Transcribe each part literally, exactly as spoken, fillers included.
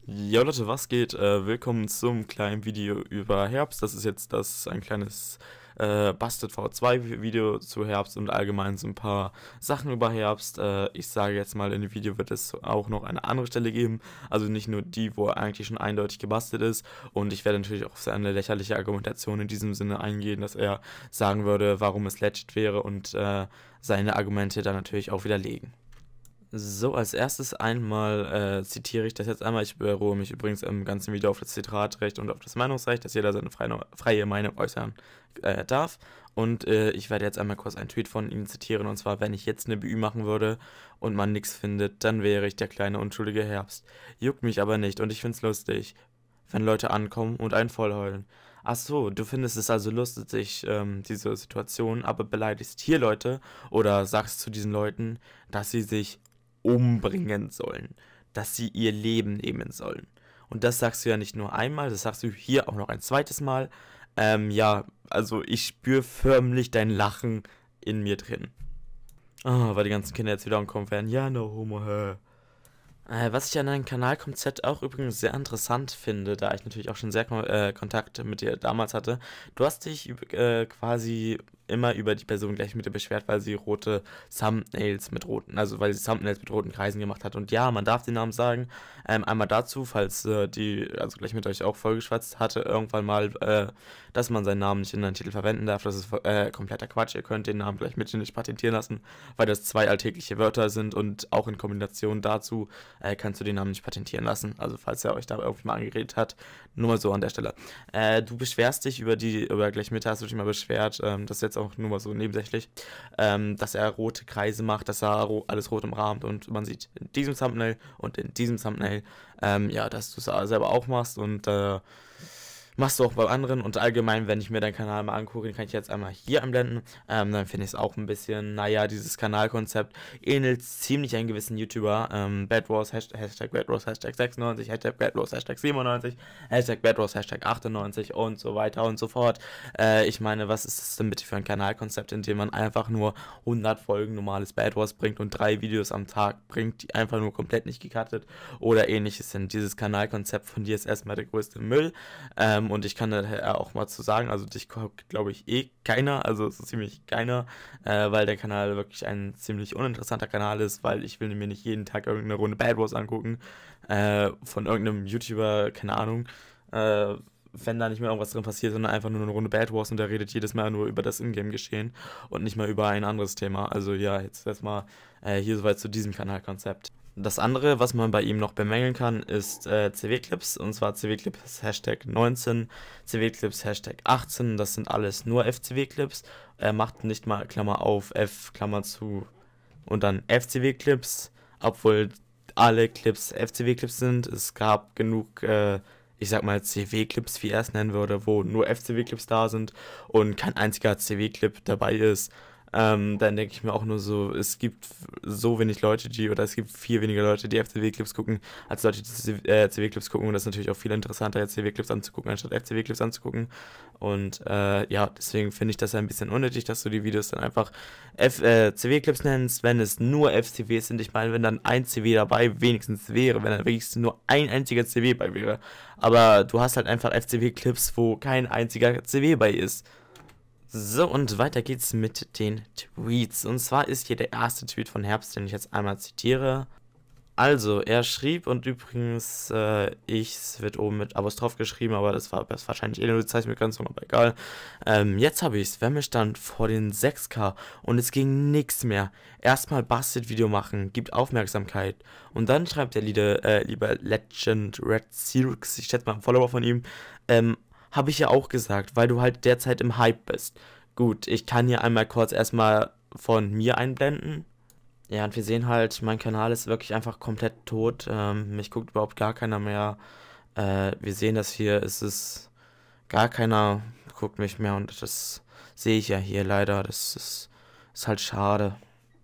Ja Leute, was geht? Äh, willkommen zum kleinen Video über Herbst. Das ist jetzt das ein kleines äh, Busted V zwei Video zu Herbst und allgemein so ein paar Sachen über Herbst. Äh, ich sage jetzt mal, in dem Video wird es auch noch eine andere Stelle geben, also nicht nur die, wo er eigentlich schon eindeutig gebastelt ist. Und ich werde natürlich auch auf seine lächerliche Argumentation in diesem Sinne eingehen, dass er sagen würde, warum es legit wäre und äh, seine Argumente dann natürlich auch widerlegen. So, als erstes einmal äh, zitiere ich das jetzt einmal. Ich beruhe mich übrigens im ganzen Video auf das Zitatrecht und auf das Meinungsrecht, dass jeder seine freie, freie Meinung äußern äh, darf. Und äh, ich werde jetzt einmal kurz einen Tweet von ihm zitieren. Und zwar, wenn ich jetzt eine B Ü machen würde und man nichts findet, dann wäre ich der kleine unschuldige Herbst. Juckt mich aber nicht und ich find's lustig, wenn Leute ankommen und einen vollheulen. Ach so, du findest es also lustig, ähm, diese Situation, aber beleidigst hier Leute oder sagst zu diesen Leuten, dass sie sich umbringen sollen, dass sie ihr Leben nehmen sollen. Und das sagst du ja nicht nur einmal, das sagst du hier auch noch ein zweites Mal. Ähm, ja, also ich spüre förmlich dein Lachen in mir drin. Ah, weil die ganzen Kinder jetzt wieder ankommen werden. Ja, no homo, hä. Äh, was ich an deinem Kanalkonzept auch übrigens sehr interessant finde, da ich natürlich auch schon sehr kon äh, Kontakt mit dir damals hatte. Du hast dich äh, quasi immer über die Person gleich mit dir beschwert, weil sie rote Thumbnails mit roten, also weil sie Thumbnails mit roten Kreisen gemacht hat. Und ja, man darf den Namen sagen. Ähm, einmal dazu, falls äh, die, also gleich mit euch auch vollgeschwatzt hatte, irgendwann mal, äh, dass man seinen Namen nicht in einen Titel verwenden darf. Das ist äh, kompletter Quatsch. Ihr könnt den Namen gleich mit nicht patentieren lassen, weil das zwei alltägliche Wörter sind und auch in Kombination dazu äh, kannst du den Namen nicht patentieren lassen. Also falls er euch da irgendwie mal angeredet hat, nur mal so an der Stelle. Äh, du beschwerst dich über die, über gleich mit hast du dich mal beschwert, ähm, das ist jetzt auch nur mal so nebensächlich, ähm, dass er rote Kreise macht, dass er ro alles rot umrahmt und man sieht in diesem Thumbnail und in diesem Thumbnail, ähm, ja, dass du es selber auch machst und äh, machst du auch bei anderen und allgemein, wenn ich mir deinen Kanal mal angucke, den kann ich jetzt einmal hier einblenden, ähm, dann finde ich es auch ein bisschen, naja, dieses Kanalkonzept ähnelt ziemlich einen gewissen YouTuber, ähm, Badwars, Hashtag, Hashtag Badwars, Hashtag sechsundneunzig, Hashtag Badwars, Hashtag siebenundneunzig, Hashtag Badwars, Hashtag achtundneunzig und so weiter und so fort. Äh, ich meine, was ist das denn bitte für ein Kanalkonzept, in dem man einfach nur hundert Folgen normales Badwars bringt und drei Videos am Tag bringt, die einfach nur komplett nicht gecuttet oder ähnliches sind. Dieses Kanalkonzept von dir ist erstmal der größte Müll. Ähm, und ich kann da auch mal zu sagen, also dich guckt, glaube ich, eh keiner, also so ziemlich keiner, äh, weil der Kanal wirklich ein ziemlich uninteressanter Kanal ist, weil ich will mir nicht jeden Tag irgendeine Runde Bad Wars angucken, äh, von irgendeinem YouTuber, keine Ahnung, äh, wenn da nicht mehr irgendwas drin passiert, sondern einfach nur eine Runde Bad Wars und der redet jedes Mal nur über das Ingame-Geschehen und nicht mal über ein anderes Thema. Also ja, jetzt erstmal äh, hier soweit zu diesem Kanalkonzept. Das andere, was man bei ihm noch bemängeln kann, ist äh, C W-Clips, und zwar C W-Clips Hashtag neunzehn, C W-Clips Hashtag achtzehn, das sind alles nur F C W-Clips. Er macht nicht mal Klammer auf, F, Klammer zu und dann F C W-Clips, obwohl alle Clips F C W-Clips sind. Es gab genug, äh, ich sag mal C W-Clips, wie er es nennen würde, wo nur F C W-Clips da sind und kein einziger C W-Clip dabei ist. Ähm, dann denke ich mir auch nur so, es gibt so wenig Leute, die, oder es gibt viel weniger Leute, die F C W-Clips gucken, als Leute, die äh, C W-Clips gucken. Und das ist natürlich auch viel interessanter, jetzt C W-Clips anzugucken, anstatt F C W-Clips anzugucken. Und äh, ja, deswegen finde ich das ein bisschen unnötig, dass du die Videos dann einfach F äh, C W-Clips nennst, wenn es nur F C Ws sind. Ich meine, wenn dann ein C W dabei wenigstens wäre, wenn dann wenigstens nur ein einziger C W bei wäre. Aber du hast halt einfach F C W-Clips, wo kein einziger C W bei ist. So, und weiter geht's mit den Tweets. Und zwar ist hier der erste Tweet von Herbst, den ich jetzt einmal zitiere. Also, er schrieb, und übrigens, äh, ich, es wird oben mit Apostroph geschrieben, aber das war das wahrscheinlich eh nur die Zeichenbegrenzung, aber egal. Ähm, jetzt habe ich's, wenn wir stand vor den sechs K und es ging nichts mehr. Erstmal Busted-Video machen, gibt Aufmerksamkeit. Und dann schreibt der Lieder, äh, lieber Legend Red Sirix, ich schätze mal ein Follower von ihm, ähm, habe ich ja auch gesagt, weil du halt derzeit im Hype bist. Gut, ich kann hier einmal kurz erstmal von mir einblenden. Ja, und wir sehen halt, mein Kanal ist wirklich einfach komplett tot. Ähm, mich guckt überhaupt gar keiner mehr. Äh, wir sehen das hier, es ist gar keiner guckt mich mehr und das sehe ich ja hier leider. Das ist, ist halt schade.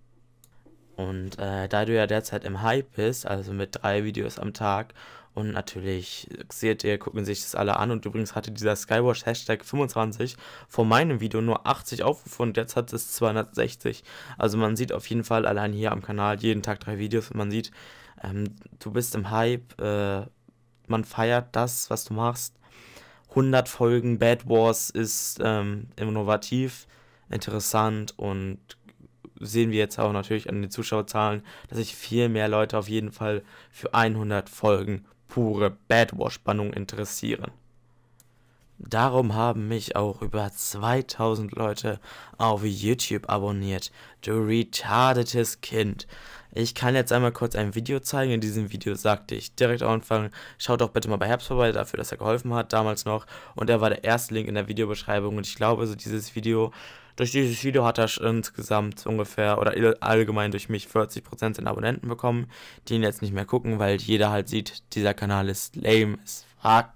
Und äh, da du ja derzeit im Hype bist, also mit drei Videos am Tag, und natürlich seht ihr, gucken sich das alle an. Und übrigens hatte dieser Skywatch Hashtag fünfundzwanzig von meinem Video nur achtzig Aufrufe und jetzt hat es zweihundertsechzig. Also man sieht auf jeden Fall allein hier am Kanal jeden Tag drei Videos und man sieht, ähm, du bist im Hype, äh, man feiert das, was du machst. hundert Folgen Bad Wars ist ähm, innovativ, interessant und sehen wir jetzt auch natürlich an den Zuschauerzahlen, dass sich viel mehr Leute auf jeden Fall für hundert Folgen pure Bad Wars Spannung interessieren. Darum haben mich auch über zweitausend Leute auf YouTube abonniert. Du retardetes Kind. Ich kann jetzt einmal kurz ein Video zeigen. In diesem Video sagte ich direkt am Anfang, schaut doch bitte mal bei Herbst vorbei, dafür, dass er geholfen hat, damals noch. Und er war der erste Link in der Videobeschreibung. Und ich glaube, also dieses Video, durch dieses Video hat er insgesamt ungefähr, oder allgemein durch mich, vierzig Prozent in Abonnenten bekommen, die ihn jetzt nicht mehr gucken, weil jeder halt sieht, dieser Kanal ist lame as fuck.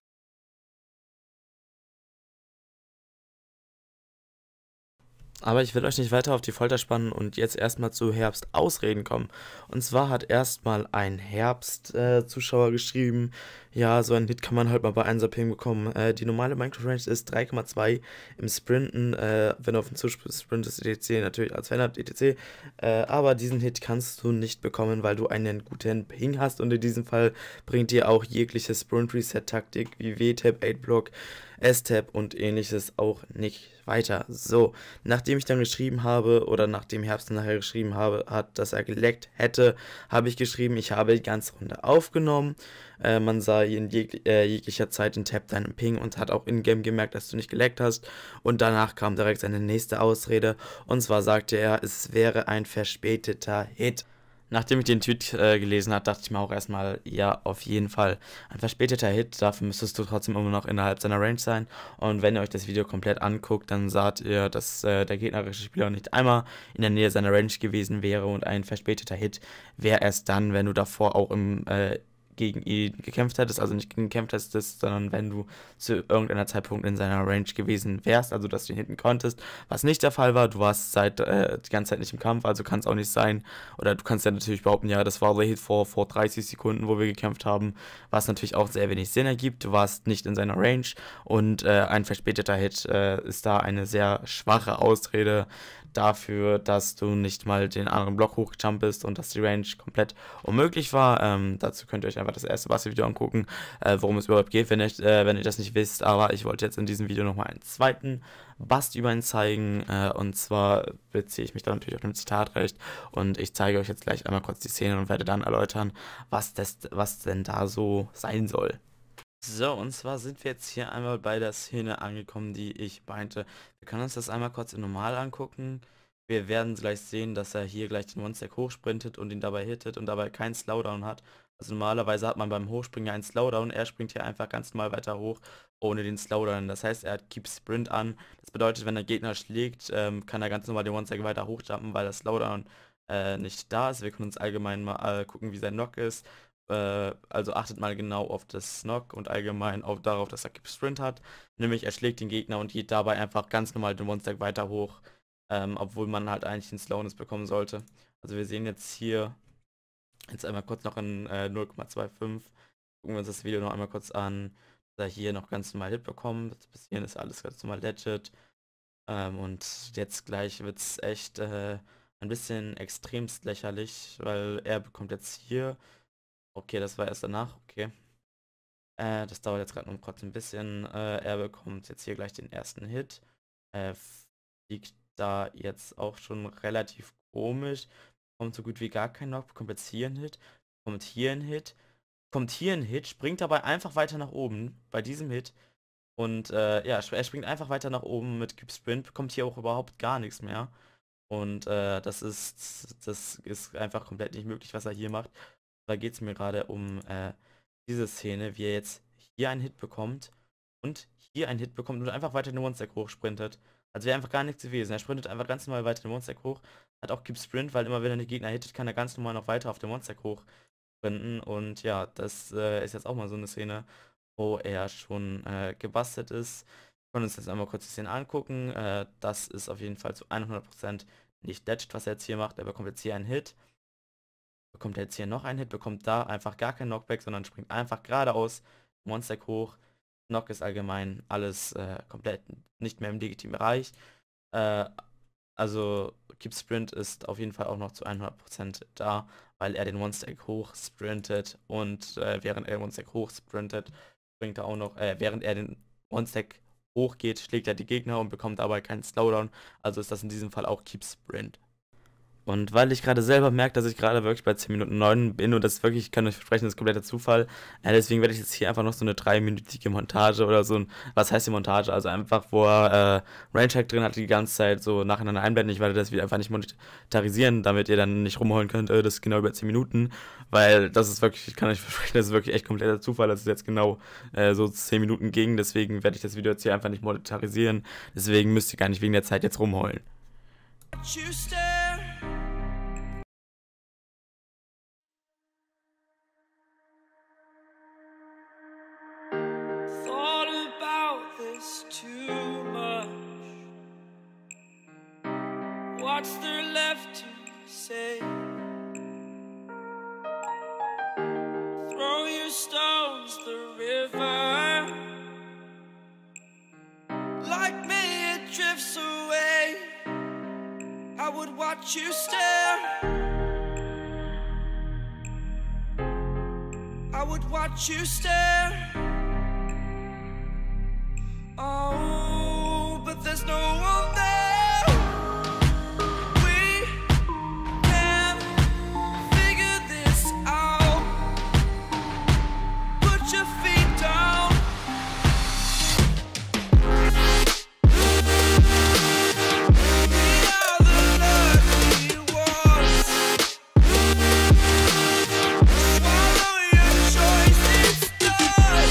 Aber ich will euch nicht weiter auf die Folter spannen und jetzt erstmal zu Herbst Ausreden kommen. Und zwar hat erstmal ein Herbst-Zuschauer äh, geschrieben, ja, so ein Hit kann man halt mal bei eins Ping bekommen. Äh, die normale Minecraft-Range ist drei Komma zwei im Sprinten, äh, wenn du auf den Zug sprintest, et cetera, natürlich als Fan habt, et cetera. Äh, aber diesen Hit kannst du nicht bekommen, weil du einen guten Ping hast und in diesem Fall bringt dir auch jegliche Sprint-Reset-Taktik wie W-Tab, acht Block, S-Tab und ähnliches auch nicht weiter. So, nachdem ich dann geschrieben habe, oder nachdem Herbst nachher geschrieben habe, hat, dass er geleckt hätte, habe ich geschrieben, ich habe die ganze Runde aufgenommen. Äh, man sah in jeg äh, jeglicher Zeit den Tab deinen Ping und hat auch in-game gemerkt, dass du nicht geleckt hast. Und danach kam direkt seine nächste Ausrede. Und zwar sagte er, es wäre ein verspäteter Hit. Nachdem ich den Tweet äh, gelesen habe, dachte ich mir auch erstmal, ja, auf jeden Fall. Ein verspäteter Hit, dafür müsstest du trotzdem immer noch innerhalb seiner Range sein. Und wenn ihr euch das Video komplett anguckt, dann seht ihr, dass äh, der gegnerische Spieler nicht einmal in der Nähe seiner Range gewesen wäre und ein verspäteter Hit wäre erst dann, wenn du davor auch im äh, gegen ihn gekämpft hättest, also nicht gekämpft hättest, sondern wenn du zu irgendeiner Zeitpunkt in seiner Range gewesen wärst, also dass du ihn hitten konntest, was nicht der Fall war, du warst seit äh, die ganze Zeit nicht im Kampf, also kann es auch nicht sein, oder du kannst ja natürlich behaupten, ja, das war der Hit vor, vor dreißig Sekunden, wo wir gekämpft haben, was natürlich auch sehr wenig Sinn ergibt, du warst nicht in seiner Range und äh, ein verspäteter Hit äh, ist da eine sehr schwache Ausrede dafür, dass du nicht mal den anderen Block hochgejumpt bist und dass die Range komplett unmöglich war. Ähm, dazu könnt ihr euch einfach das erste Bastel-Video angucken, äh, worum es überhaupt geht, wenn, ich, äh, wenn ihr das nicht wisst. Aber ich wollte jetzt in diesem Video nochmal einen zweiten Bast über ihn zeigen. Äh, und zwar beziehe ich mich da natürlich auf dem Zitatrecht. Und ich zeige euch jetzt gleich einmal kurz die Szene und werde dann erläutern, was, das, was denn da so sein soll. So, und zwar sind wir jetzt hier einmal bei der Szene angekommen, die ich meinte. Wir können uns das einmal kurz in normal angucken. Wir werden gleich sehen, dass er hier gleich den One-Stack hochsprintet und ihn dabei hittet und dabei keinen Slowdown hat. Also normalerweise hat man beim Hochspringen ja einen Slowdown. Er springt hier einfach ganz normal weiter hoch, ohne den Slowdown. Das heißt, er hat Keep Sprint an. Das bedeutet, wenn der Gegner schlägt, ähm, kann er ganz normal den One-Stack weiter hochjumpen, weil der Slowdown äh, nicht da ist. Wir können uns allgemein mal äh, gucken, wie sein Knock ist. Also achtet mal genau auf das Knock und allgemein auch darauf, dass er Keep Sprint hat. Nämlich er schlägt den Gegner und geht dabei einfach ganz normal den One-Stack weiter hoch, ähm, obwohl man halt eigentlich den Slowness bekommen sollte. Also wir sehen jetzt hier, jetzt einmal kurz noch in äh, null Komma fünfundzwanzig, gucken wir uns das Video noch einmal kurz an, dass er hier noch ganz normal Hit bekommt. Bis hierhin ist alles ganz normal legit. Ähm, und jetzt gleich wird es echt äh, ein bisschen extremst lächerlich, weil er bekommt jetzt hier. Okay, das war erst danach, okay. Äh, das dauert jetzt gerade noch kurz ein bisschen. Äh, er bekommt jetzt hier gleich den ersten Hit. Äh, fliegt da jetzt auch schon relativ komisch. Kommt so gut wie gar kein Knock, bekommt jetzt hier einen Hit. Kommt hier ein Hit. Kommt hier ein Hit, springt dabei einfach weiter nach oben bei diesem Hit. Und äh, ja, er springt einfach weiter nach oben mit Keep Sprint, bekommt hier auch überhaupt gar nichts mehr. Und äh, das ist, das ist einfach komplett nicht möglich, was er hier macht. Da geht es mir gerade um äh, diese Szene, wie er jetzt hier einen Hit bekommt und hier einen Hit bekommt und einfach weiter den One-Stack hochsprintet. Also wäre einfach gar nichts gewesen. Er sprintet einfach ganz normal weiter den One-Stack hoch, hat auch Keep Sprint, weil immer wenn er den Gegner hittet, kann er ganz normal noch weiter auf den One-Stack hoch sprinten. Und ja, das äh, ist jetzt auch mal so eine Szene, wo er schon äh, gebastelt ist. Wir können uns jetzt einmal kurz die Szene angucken. Äh, das ist auf jeden Fall zu hundert Prozent nicht legit, was er jetzt hier macht. Er bekommt jetzt hier einen Hit. Bekommt jetzt hier noch einen Hit, bekommt da einfach gar kein Knockback, sondern springt einfach geradeaus, One-Stack hoch. Knock ist allgemein alles äh, komplett nicht mehr im legitimen Bereich. Äh, also Keep Sprint ist auf jeden Fall auch noch zu hundert Prozent da, weil er den One-Stack hoch sprintet und äh, während er den One-Stack hoch sprintet, bringt er auch noch, äh, während er den One-Stack hochgeht, schlägt er die Gegner und bekommt dabei keinen Slowdown, also ist das in diesem Fall auch Keep Sprint. Und weil ich gerade selber merke, dass ich gerade wirklich bei zehn Minuten neun bin und das wirklich, ich kann euch versprechen, das ist kompletter Zufall, äh, deswegen werde ich jetzt hier einfach noch so eine dreiminütige Montage oder so, ein, was heißt die Montage, also einfach, wo er äh, Raincheck drin hat, die ganze Zeit so nacheinander einblenden. Ich werde das wieder einfach nicht monetarisieren, damit ihr dann nicht rumholen könnt, äh, das ist genau über zehn Minuten, weil das ist wirklich, ich kann euch versprechen, das ist wirklich echt kompletter Zufall, dass es jetzt genau äh, so zehn Minuten ging, deswegen werde ich das Video jetzt hier einfach nicht monetarisieren, deswegen müsst ihr gar nicht wegen der Zeit jetzt rumheulen. Too much. What's there left to say? Throw your stones the river. Like me, it drifts away. I would watch you stare. I would watch you stare. Oh, but there's no one there. We can figure this out. Put your feet down. We are the lucky ones. Swallow your choice, it's done.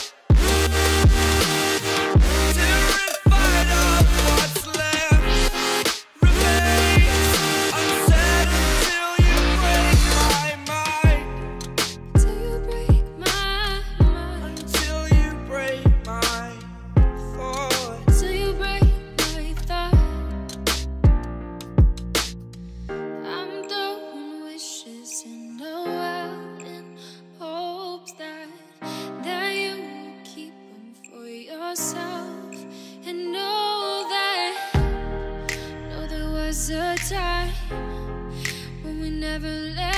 And know that, know there was a time when we never let